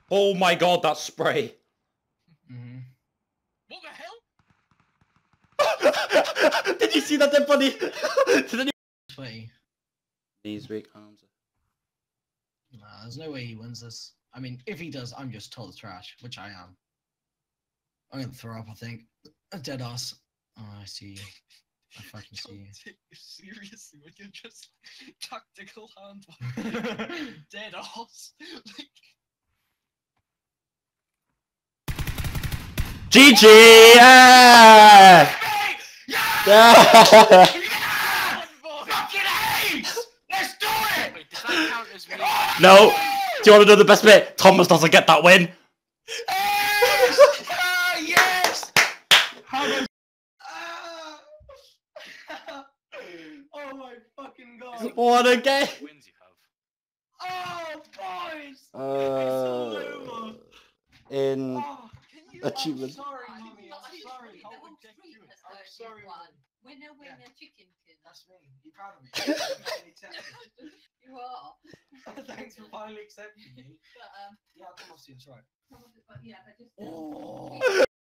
Oh my god, that spray. What the hell? Did you see that dead body? Sweaty. These weak arms. Nah, there's no way he wins this. I mean, if he does, I'm just total trash, which I am. I'm gonna throw up, I think. A dead ass. Oh, I see you. I fucking see you. Take you seriously when you're just tactical hand dead ass. GG! Yeah! Yeah! Fucking ace! Let's do it! Wait, does that count as me? No! Do you want to know the best bit? Thomas doesn't get that win. Yes! Oh my fucking god! What a game! Wins you have. Oh, boys! In Oh, achievement. sorry, Mummy. I'm sorry. I'm sorry, Mummy. Winner, chickenkin. That's me. You proud of me? You are. Thanks for finally accepting me. But Yeah, I'll come off soon. It's right. yeah, but just. Oh.